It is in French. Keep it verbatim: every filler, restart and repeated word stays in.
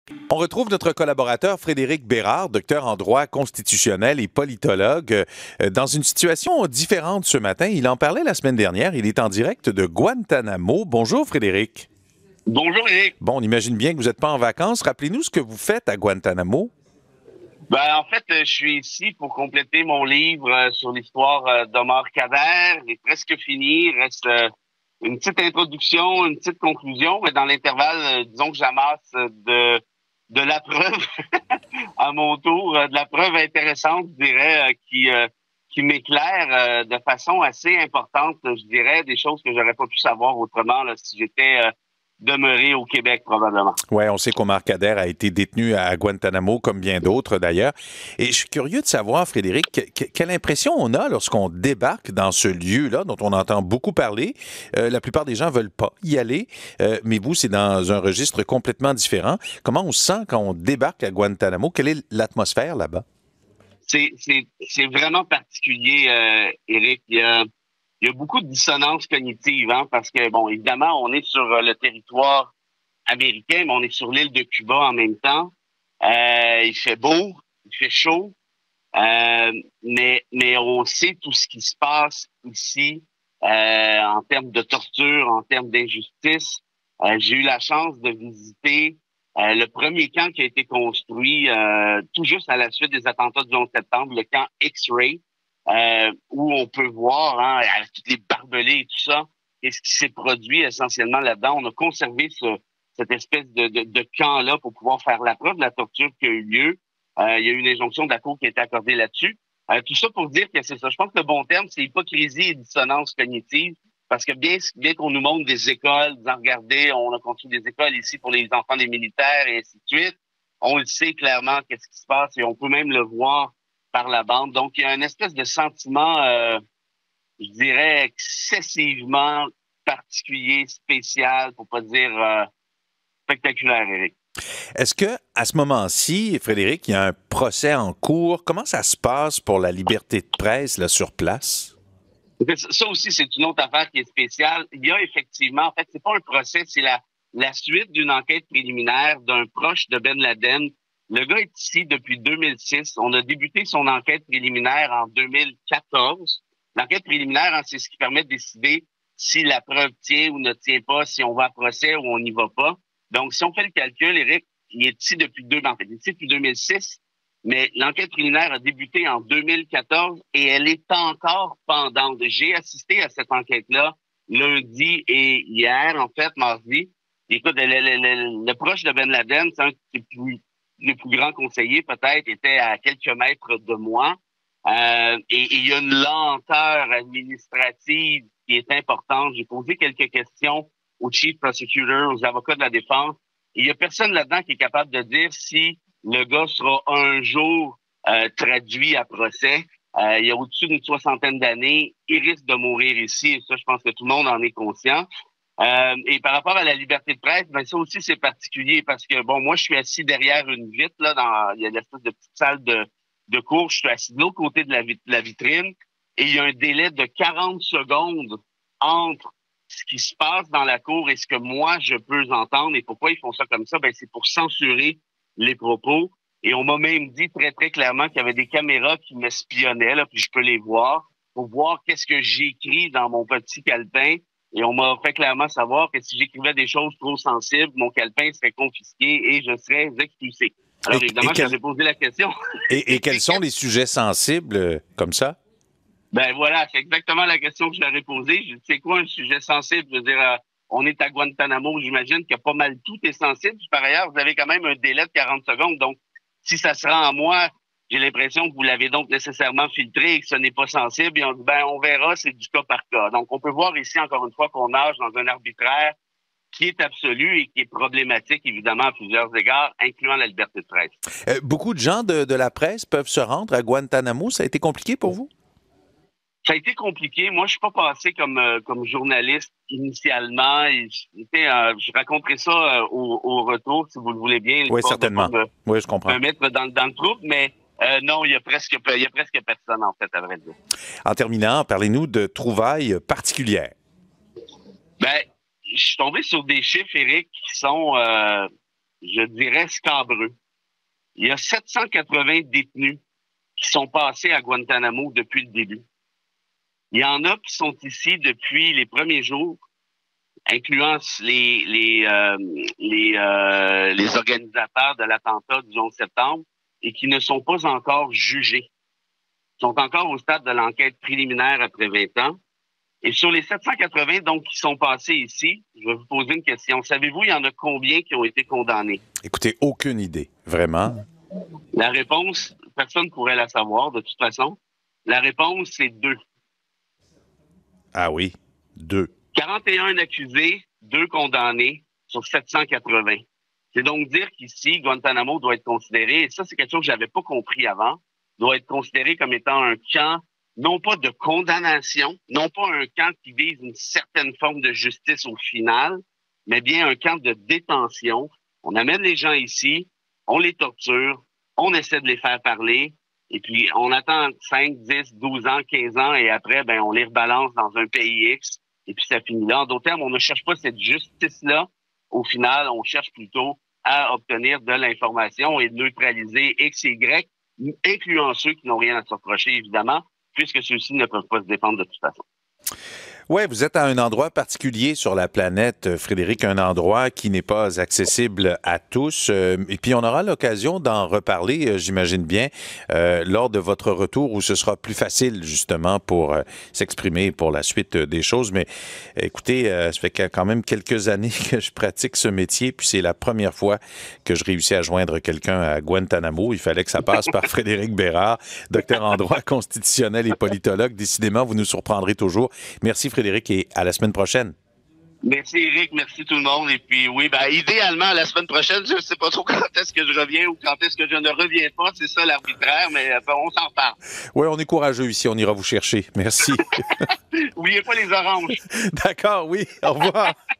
On retrouve notre collaborateur Frédéric Bérard, docteur en droit constitutionnel et politologue, euh, dans une situation différente ce matin. Il en parlait la semaine dernière. Il est en direct de Guantanamo. Bonjour Frédéric. Bonjour Eric. Bon, on imagine bien que vous n'êtes pas en vacances. Rappelez-nous ce que vous faites à Guantanamo. Ben, en fait, euh, je suis ici pour compléter mon livre euh, sur l'histoire euh, d'Omar Khadr. Il est presque fini. Il reste euh, une petite introduction, une petite conclusion. Mais dans l'intervalle, euh, disons que j'amasse euh, de de la preuve à mon tour, euh, de la preuve intéressante, je dirais, euh, qui euh, qui m'éclaire euh, de façon assez importante, je dirais, des choses que j'aurais pas pu savoir autrement là, si j'étais euh, demeuré au Québec, probablement. Oui, on sait qu'Omar Khadr a été détenu à Guantanamo, comme bien d'autres d'ailleurs. Et je suis curieux de savoir, Frédéric, que, que, quelle impression on a lorsqu'on débarque dans ce lieu-là, dont on entend beaucoup parler. Euh, la plupart des gens veulent pas y aller, euh, mais vous, c'est dans un registre complètement différent. Comment on se sent quand on débarque à Guantanamo? Quelle est l'atmosphère là-bas? C'est, c'est, c'est vraiment particulier, euh, Éric. Il y a Il y a beaucoup de dissonance cognitive, hein, parce que, bon, évidemment, on est sur euh, le territoire américain, mais on est sur l'île de Cuba en même temps. Euh, il fait beau, il fait chaud, euh, mais, mais on sait tout ce qui se passe ici euh, en termes de torture, en termes d'injustice. Euh, j'ai eu la chance de visiter euh, le premier camp qui a été construit euh, tout juste à la suite des attentats du onze septembre, le camp X-Ray. Euh, où on peut voir, hein, avec toutes les barbelés et tout ça, qu'est-ce qui s'est produit essentiellement là-dedans. On a conservé ce, cette espèce de, de, de camp-là pour pouvoir faire la preuve de la torture qui a eu lieu. Euh, il y a eu une injonction de la Cour qui a été accordée là-dessus. Euh, tout ça pour dire que c'est ça. Je pense que le bon terme, c'est hypocrisie et dissonance cognitive, parce que bien, bien qu'on nous montre des écoles, disant, regardez, on a construit des écoles ici pour les enfants des militaires et ainsi de suite, on le sait clairement qu'est-ce qui se passe et on peut même le voir par la bande. Donc, il y a une espèce de sentiment, euh, je dirais, excessivement particulier, spécial, pour pas dire euh, spectaculaire, Éric. Est-ce que à ce moment-ci, Frédéric, il y a un procès en cours? Comment ça se passe pour la liberté de presse là, sur place? Ça aussi, c'est une autre affaire qui est spéciale. Il y a effectivement, en fait, c'est pas un procès, c'est la, la suite d'une enquête préliminaire d'un proche de Ben Laden. Le gars est ici depuis deux mille six. On a débuté son enquête préliminaire en deux mille quatorze. L'enquête préliminaire, hein, c'est ce qui permet de décider si la preuve tient ou ne tient pas, si on va à procès ou on n'y va pas. Donc, si on fait le calcul, Éric, il est ici depuis deux, en fait, il est ici depuis deux mille six, mais l'enquête préliminaire a débuté en deux mille quatorze et elle est encore pendante. J'ai assisté à cette enquête-là lundi et hier, en fait, mardi. Écoute, le, le, le, le proche de Ben Laden, c'est un des plus le plus grand conseiller, peut-être, était à quelques mètres de moi. Euh, et il y a une lenteur administrative qui est importante. J'ai posé quelques questions au chief prosecutor, aux avocats de la défense. Et il y a personne là-dedans qui est capable de dire si le gars sera un jour euh, traduit à procès. Euh, il y a au-dessus d'une soixantaine d'années. Il risque de mourir ici. Et ça, je pense que tout le monde en est conscient. Euh, et par rapport à la liberté de presse, ben ça aussi c'est particulier parce que bon, moi je suis assis derrière une vitre là, dans il y a une espèce de petite salle de de cours, je suis assis de l'autre côté de la, vit- la vitrine et il y a un délai de quarante secondes entre ce qui se passe dans la cour et ce que moi je peux entendre. Et pourquoi ils font ça comme ça? Ben c'est pour censurer les propos. Et on m'a même dit très très clairement qu'il y avait des caméras qui m'espionnaient là, puis je peux les voir pour voir qu'est-ce que j'écris dans mon petit calepin. Et on m'a fait clairement savoir que si j'écrivais des choses trop sensibles, mon calepin serait confisqué et je serais expulsé. Alors Et, et, évidemment, quel, j'avais posé la question. et, et quels sont les sujets sensibles euh, comme ça? Ben voilà, c'est exactement la question que je leur ai posée. Je dis, c'est quoi un sujet sensible? Je veux dire, euh, on est à Guantanamo, j'imagine que pas mal tout est sensible. Puis par ailleurs, vous avez quand même un délai de quarante secondes. Donc, si ça se rend à moi, j'ai l'impression que vous l'avez donc nécessairement filtré et que ce n'est pas sensible. Et on dit, ben, on verra, c'est du cas par cas. Donc, on peut voir ici, encore une fois, qu'on nage dans un arbitraire qui est absolu et qui est problématique, évidemment, à plusieurs égards, incluant la liberté de presse. Euh, beaucoup de gens de, de la presse peuvent se rendre à Guantanamo. Ça a été compliqué pour vous? Ça a été compliqué. Moi, je suis pas passé comme euh, comme journaliste initialement. Et j'- euh, je raconterai ça euh, au, au retour, si vous le voulez bien, Oui, histoire de pas certainement. me, Oui, je comprends. me mettre dans, dans le trouble. Mais euh, non, il y a presque il y a presque personne, en fait, à vrai dire. En terminant, parlez-nous de trouvailles particulières. Ben, je suis tombé sur des chiffres, Éric, qui sont euh, je dirais, scabreux. Il y a sept cent quatre-vingts détenus qui sont passés à Guantanamo depuis le début. Il y en a qui sont ici depuis les premiers jours, incluant les les euh, les, euh, les organisateurs de l'attentat du onze septembre, et qui ne sont pas encore jugés. Ils sont encore au stade de l'enquête préliminaire après vingt ans. Et sur les sept cent quatre-vingts donc qui sont passés ici, je vais vous poser une question. Savez-vous, il y en a combien qui ont été condamnés? Écoutez, aucune idée, vraiment. La réponse, personne ne pourrait la savoir de toute façon. La réponse, c'est deux. Ah oui, deux. quarante et un accusés, deux condamnés sur sept cent quatre-vingts. C'est donc dire qu'ici, Guantanamo doit être considéré, et ça c'est quelque chose que j'avais pas compris avant, doit être considéré comme étant un camp, non pas de condamnation, non pas un camp qui vise une certaine forme de justice au final, mais bien un camp de détention. On amène les gens ici, on les torture, on essaie de les faire parler, et puis on attend cinq, dix, douze ans, quinze ans, et après, ben on les rebalance dans un pays X, et puis ça finit là. En d'autres termes, on ne cherche pas cette justice-là. Au final, on cherche plutôt à obtenir de l'information et de neutraliser X et Y, incluant ceux qui n'ont rien à se reprocher, évidemment, puisque ceux-ci ne peuvent pas se défendre de toute façon. Oui, vous êtes à un endroit particulier sur la planète, Frédéric, un endroit qui n'est pas accessible à tous. Et puis, on aura l'occasion d'en reparler, j'imagine bien, euh, lors de votre retour où ce sera plus facile, justement, pour euh, s'exprimer pour la suite des choses. Mais écoutez, euh, ça fait quand même quelques années que je pratique ce métier, puis c'est la première fois que je réussis à joindre quelqu'un à Guantanamo. Il fallait que ça passe par Frédéric Bérard, docteur en droit constitutionnel et politologue. Décidément, vous nous surprendrez toujours. Merci, Frédéric, et à la semaine prochaine. Merci, Éric. Merci tout le monde. Et puis, oui, ben, idéalement, la semaine prochaine, je ne sais pas trop quand est-ce que je reviens ou quand est-ce que je ne reviens pas. C'est ça l'arbitraire, mais ben, on s'en reparle. Oui, on est courageux ici. On ira vous chercher. Merci. N'oubliez pas les oranges. D'accord, oui. Au revoir.